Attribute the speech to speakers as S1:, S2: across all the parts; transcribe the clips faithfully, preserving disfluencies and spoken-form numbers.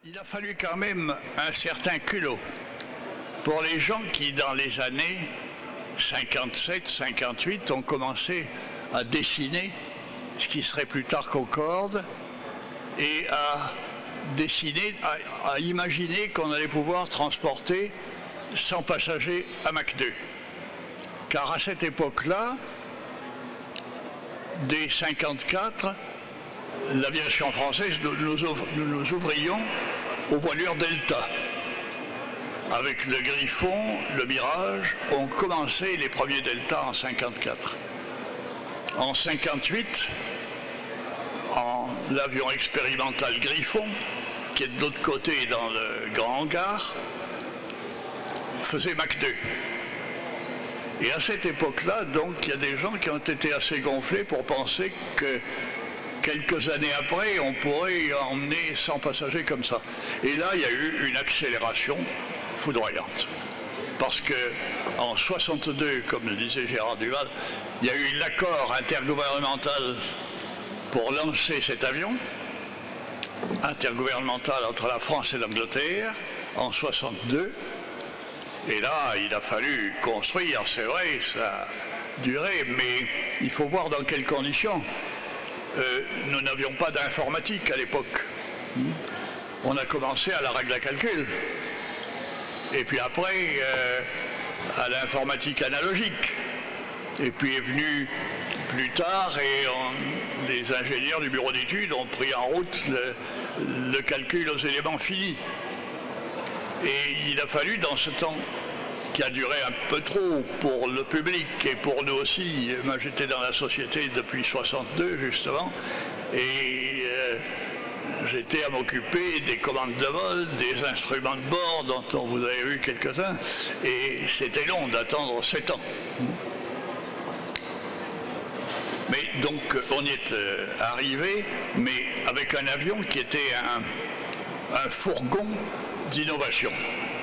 S1: Il a fallu quand même un certain culot pour les gens qui, dans les années cinquante-sept cinquante-huit, ont commencé à dessiner ce qui serait plus tard Concorde et à dessiner, à, à imaginer qu'on allait pouvoir transporter cent passagers à Mach deux. Car à cette époque-là, dès cinquante-quatre, l'aviation française, nous nous, ouvre, nous nous ouvrions aux voilures Delta. Avec le Griffon, le Mirage, ont commencé les premiers Delta en cinquante-quatre. En cinquante-huit, en l'avion expérimental Griffon, qui est de l'autre côté dans le grand hangar, faisait Mach deux. Et à cette époque-là, donc, il y a des gens qui ont été assez gonflés pour penser que quelques années après, on pourrait emmener cent passagers comme ça. Et là, il y a eu une accélération foudroyante. Parce qu'en soixante-deux, comme le disait Gérard Duval, il y a eu l'accord intergouvernemental pour lancer cet avion, intergouvernemental entre la France et l'Angleterre, en soixante-deux. Et là, il a fallu construire, c'est vrai, ça a duré, mais il faut voir dans quelles conditions. Euh, nous n'avions pas d'informatique à l'époque. On a commencé à la règle à calcul. Et puis après, euh, à l'informatique analogique. Et puis est venu plus tard, et on, les ingénieurs du bureau d'études ont pris en route le, le calcul aux éléments finis. Et il a fallu, dans ce temps qui a duré un peu trop pour le public et pour nous aussi, moi j'étais dans la société depuis soixante-deux justement, et euh, j'étais à m'occuper des commandes de vol, des instruments de bord dont on vous avez vu quelques-uns, et c'était long d'attendre sept ans. Mais donc on y est euh, arrivé, mais avec un avion qui était un, un fourgon d'innovation.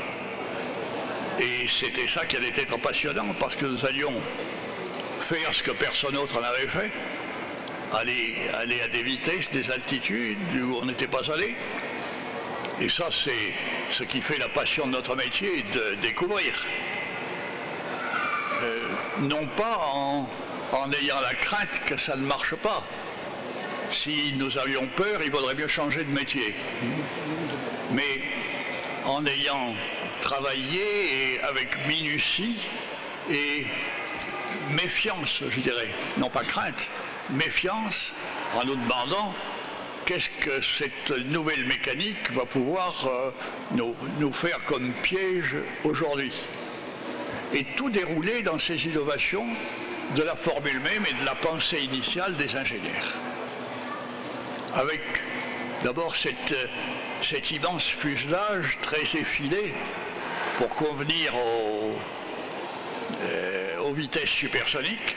S1: Et c'était ça qui allait être passionnant, parce que nous allions faire ce que personne d'autre n'avait fait, aller, aller à des vitesses, des altitudes où on n'était pas allé. Et ça, c'est ce qui fait la passion de notre métier, de découvrir. Euh, non pas en, en ayant la crainte que ça ne marche pas. Si nous avions peur, il vaudrait mieux changer de métier. Mais en ayant travaillé et avec minutie et méfiance, je dirais, non pas crainte, méfiance, en nous demandant qu'est-ce que cette nouvelle mécanique va pouvoir euh, nous, nous faire comme piège aujourd'hui. Et tout déroulé dans ces innovations de la formule même et de la pensée initiale des ingénieurs. Avec d'abord cette, cet immense fuselage très effilé pour convenir aux, euh, aux vitesses supersoniques,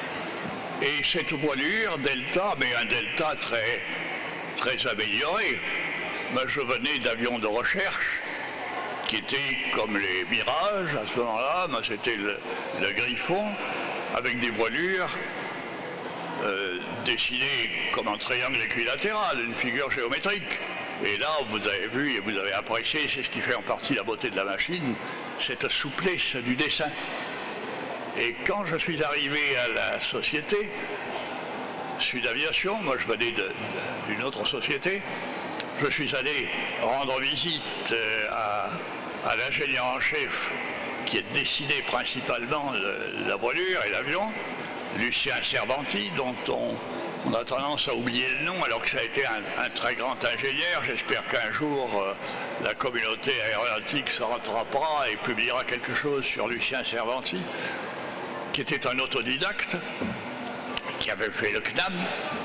S1: et cette voilure Delta, mais un Delta très, très amélioré. Moi, je venais d'avions de recherche qui étaient comme les Mirages à ce moment-là. Moi, c'était le, le Griffon avec des voilures euh, dessinées comme un triangle équilatéral, une figure géométrique. Et là, vous avez vu et vous avez apprécié, c'est ce qui fait en partie la beauté de la machine, cette souplesse du dessin. Et quand je suis arrivé à la société Sud Aviation, moi je venais d'une autre société, je suis allé rendre visite à, à l'ingénieur en chef qui a dessiné principalement le, la voilure et l'avion, Lucien Servanti, dont on... On a tendance à oublier le nom, alors que ça a été un, un très grand ingénieur. J'espère qu'un jour, euh, la communauté aéronautique se rattrapera et publiera quelque chose sur Lucien Servanti, qui était un autodidacte, qui avait fait le C N A M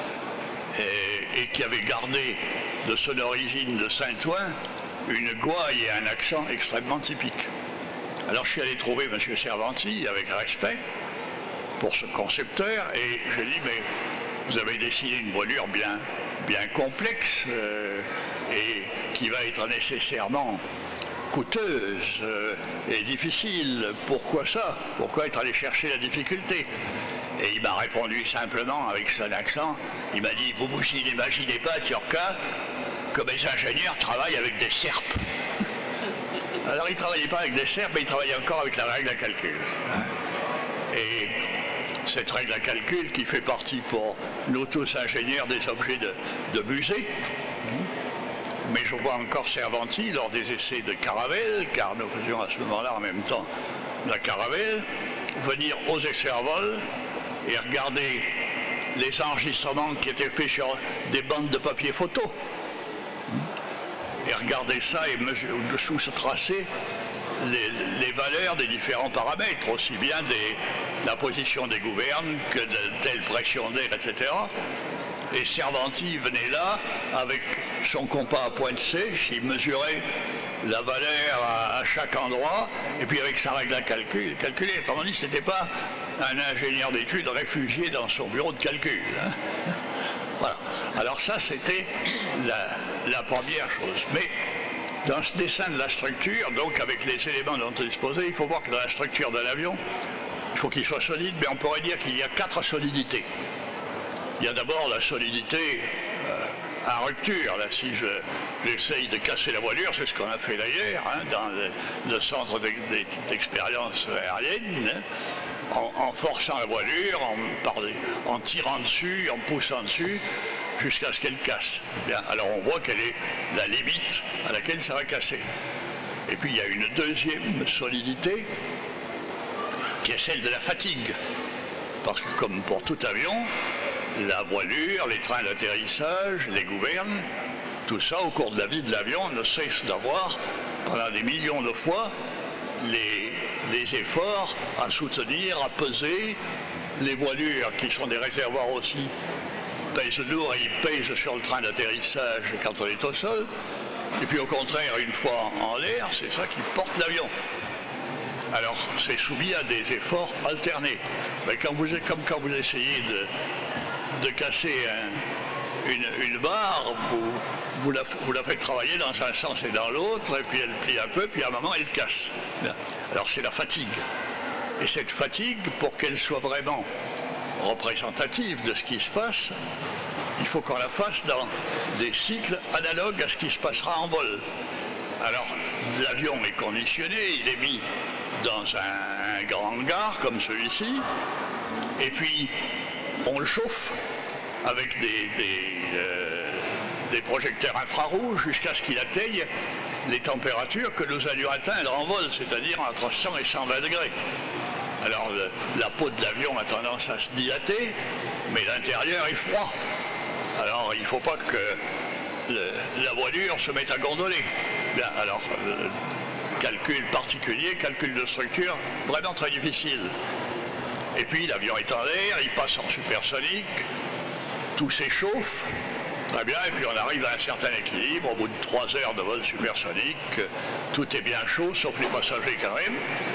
S1: et, et qui avait gardé de son origine de Saint-Ouen une gouaille et un accent extrêmement typiques. Alors je suis allé trouver M. Servanti avec respect pour ce concepteur, et je lui ai dit, mais vous avez dessiné une voilure bien, bien complexe euh, et qui va être nécessairement coûteuse euh, et difficile. Pourquoi ça? Pourquoi être allé chercher la difficulté? Et il m'a répondu simplement avec son accent. Il m'a dit, vous vous imaginez pas, Turca, que mes ingénieurs travaillent avec des serpes. Alors ils ne travaillaient pas avec des serpes, mais ils travaillaient encore avec la règle à calcul. Et cette règle à calcul qui fait partie pour nous tous ingénieurs des objets de, de musée. Mais je vois encore Cervanti lors des essais de Caravelle, car nous faisions à ce moment-là en même temps la Caravelle, venir aux essais en vol et regarder les enregistrements qui étaient faits sur des bandes de papier photo. Et regarder ça et mesurer, dessous se tracer les, les valeurs des différents paramètres, aussi bien des, la position des gouvernes que de telle pression d'air, et cetera. Et Cervanti venait là avec son compas à pointe sèche, il mesurait la valeur à, à chaque endroit, et puis avec sa règle à calcul, calculer. Autrement dit, ce n'était pas un ingénieur d'études réfugié dans son bureau de calcul. Hein. Voilà. Alors ça, c'était la, la première chose. Mais dans ce dessin de la structure, donc avec les éléments dont on disposait, il faut voir que dans la structure de l'avion, il faut qu'il soit solide, mais on pourrait dire qu'il y a quatre solidités. Il y a d'abord la solidité euh, à rupture. Là, si j'essaye de casser la voilure, c'est ce qu'on a fait d'ailleurs hein, dans le, le centre d'expérience aérienne, hein, en, en forçant la voilure, en, par, en tirant dessus, en poussant dessus, jusqu'à ce qu'elle casse. Bien, alors on voit quelle est la limite à laquelle ça va casser. Et puis il y a une deuxième solidité qui est celle de la fatigue. Parce que comme pour tout avion, la voilure, les trains d'atterrissage, les gouvernes, tout ça au cours de la vie de l'avion ne cesse d'avoir, pendant des millions de fois, les, les efforts à soutenir, à peser, les voilures qui sont des réservoirs aussi pèsent lourd et ils pèsent sur le train d'atterrissage quand on est au sol. Et puis au contraire, une fois en l'air, c'est ça qui porte l'avion. Alors c'est soumis à des efforts alternés. Mais quand vous, comme quand vous essayez de de casser un, une, une barre, vous, vous, la, vous la faites travailler dans un sens et dans l'autre, et puis elle plie un peu, puis à un moment elle casse. Alors c'est la fatigue. Et cette fatigue, pour qu'elle soit vraiment représentative de ce qui se passe, il faut qu'on la fasse dans des cycles analogues à ce qui se passera en vol. Alors l'avion est conditionné, il est mis dans un, un grand hangar comme celui-ci, et puis on le chauffe avec des, des, euh, des projecteurs infrarouges jusqu'à ce qu'il atteigne les températures que nous allions atteindre en vol, c'est-à-dire entre cent et cent vingt degrés. Alors le, la peau de l'avion a tendance à se dilater, mais l'intérieur est froid. Alors il ne faut pas que le, la voilure se mette à gondoler. Bien, alors euh, calcul particulier, calcul de structure, vraiment très difficile. Et puis l'avion est en l'air, il passe en supersonique, tout s'échauffe, très bien, et puis on arrive à un certain équilibre, au bout de trois heures de vol supersonique, tout est bien chaud, sauf les passagers quand même.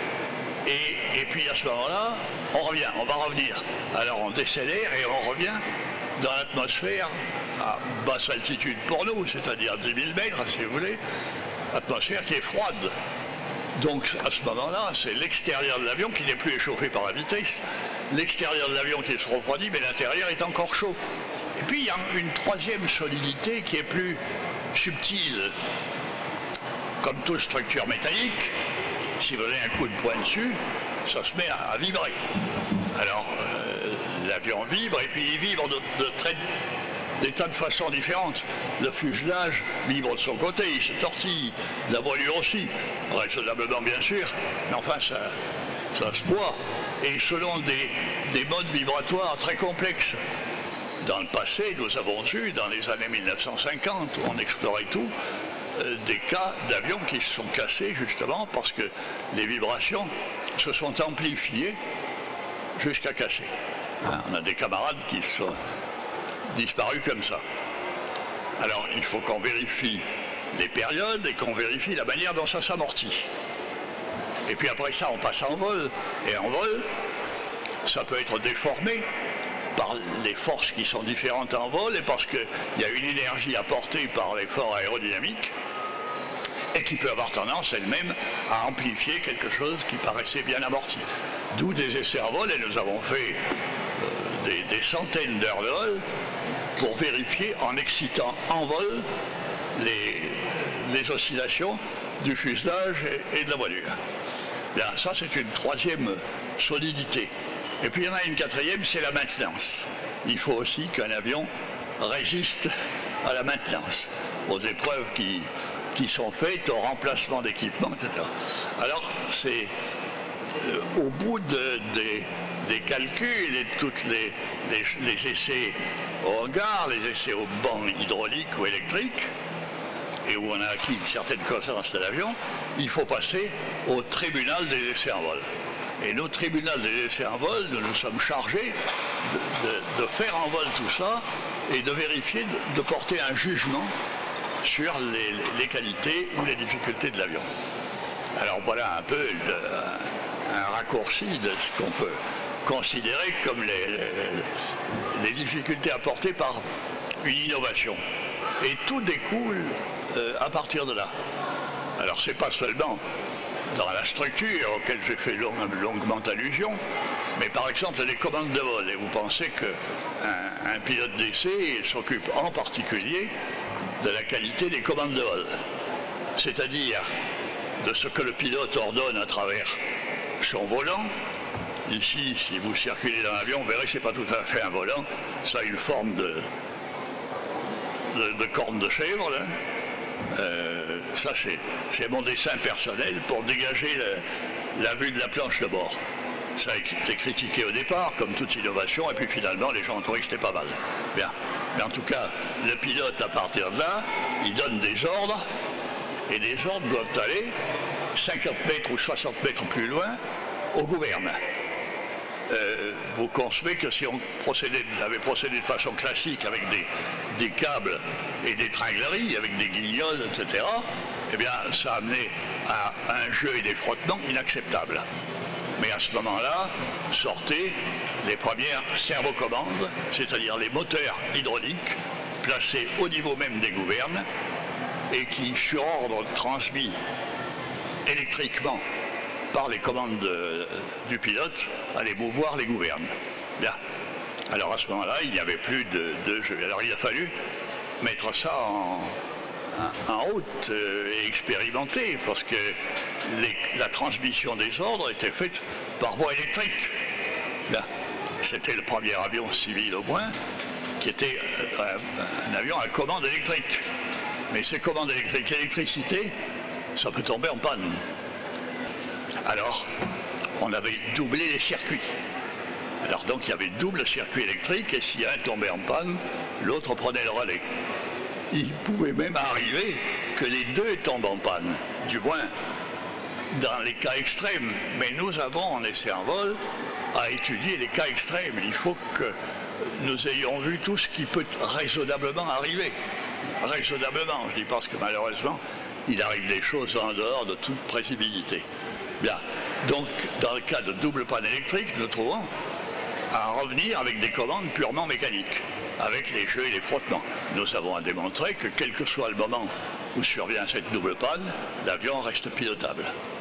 S1: Et, et puis à ce moment-là, on revient, on va revenir. Alors on décélère et on revient dans l'atmosphère à basse altitude pour nous, c'est-à-dire dix mille mètres si vous voulez, atmosphère qui est froide. Donc à ce moment-là, c'est l'extérieur de l'avion qui n'est plus échauffé par la vitesse, l'extérieur de l'avion qui se refroidit, mais l'intérieur est encore chaud. Et puis il y a une troisième solidité qui est plus subtile. Comme toute structure métallique, si vous donnez un coup de poing dessus, ça se met à, à vibrer. Alors euh, l'avion vibre, et puis il vibre de, de très... des tas de façons différentes. Le fuselage vibre de son côté, il se tortille, la voilure aussi, raisonnablement bien sûr, mais enfin ça, ça se voit. Et selon des, des modes vibratoires très complexes. Dans le passé, nous avons eu, dans les années mille neuf cent cinquante, où on explorait tout, euh, des cas d'avions qui se sont cassés justement parce que les vibrations se sont amplifiées jusqu'à casser. Hein, on a des camarades qui sont disparu comme ça. Alors il faut qu'on vérifie les périodes et qu'on vérifie la manière dont ça s'amortit. Et puis après ça on passe en vol, et en vol ça peut être déformé par les forces qui sont différentes en vol et parce qu'il y a une énergie apportée par l'effort aérodynamique et qui peut avoir tendance elle-même à amplifier quelque chose qui paraissait bien amorti. D'où des essais en vol, et nous avons fait euh, des, des centaines d'heures de vol pour vérifier en excitant en vol les, les oscillations du fuselage et, et de la voilure. Bien, ça c'est une troisième solidité. Et puis il y en a une quatrième, c'est la maintenance. Il faut aussi qu'un avion résiste à la maintenance, aux épreuves qui, qui sont faites, au remplacement d'équipements, et cetera. Alors c'est euh, au bout de, des, des calculs et de tous les, les, les essais au hangar, les essais au banc hydraulique ou électrique, et où on a acquis une certaine connaissance de l'avion, il faut passer au tribunal des essais en vol. Et nos tribunal des essais en vol, nous nous sommes chargés de, de, de faire en vol tout ça et de vérifier, de, de porter un jugement sur les, les qualités ou les difficultés de l'avion. Alors voilà un peu le, un, un raccourci de ce qu'on peut considérer comme les, les, les difficultés apportées par une innovation. Et tout découle euh, à partir de là. Alors c'est pas seulement dans la structure auquel j'ai fait long, longuement allusion, mais par exemple les commandes de vol. Et vous pensez qu'un un pilote d'essai s'occupe en particulier de la qualité des commandes de vol, c'est-à-dire de ce que le pilote ordonne à travers son volant. Ici, si vous circulez dans l'avion, vous verrez que ce n'est pas tout à fait un volant, ça a une forme de, de, de corne de chèvre, là. Euh, ça c'est mon dessin personnel pour dégager le, la vue de la planche de bord. Ça a été critiqué au départ comme toute innovation et puis finalement les gens ont trouvé que c'était pas mal. Bien. Mais en tout cas, le pilote à partir de là, il donne des ordres et les ordres doivent aller cinquante mètres ou soixante mètres plus loin au gouverne. Euh, vous concevez que si on procédait, avait procédé de façon classique avec des, des câbles et des tringleries, avec des guignols, et cetera, eh bien, ça amenait à un jeu et des frottements inacceptables. Mais à ce moment-là, sortaient les premières servocommandes, c'est-à-dire les moteurs hydrauliques placés au niveau même des gouvernes et qui, sur ordre transmis électriquement par les commandes de, du pilote, allaient mouvoir les gouvernes. Bien. Alors à ce moment-là, il n'y avait plus de, de jeu. Alors il a fallu mettre ça en, en route euh, et expérimenter, parce que les, la transmission des ordres était faite par voie électrique. Bien. C'était le premier avion civil au moins, qui était euh, un, un avion à commande électrique. Mais ces commandes électriques, l'électricité, ça peut tomber en panne. Alors, on avait doublé les circuits. Alors donc, il y avait double circuit électrique, et si un tombait en panne, l'autre prenait le relais. Il pouvait même arriver que les deux tombent en panne, du moins dans les cas extrêmes. Mais nous avons, en essai en vol, à étudier les cas extrêmes. Il faut que nous ayons vu tout ce qui peut raisonnablement arriver. Raisonnablement, je dis parce que malheureusement, il arrive des choses en dehors de toute prévisibilité. Bien. Donc, dans le cas de double panne électrique, nous trouvons à revenir avec des commandes purement mécaniques, avec les jeux et les frottements. Nous avons à démontrer que quel que soit le moment où survient cette double panne, l'avion reste pilotable.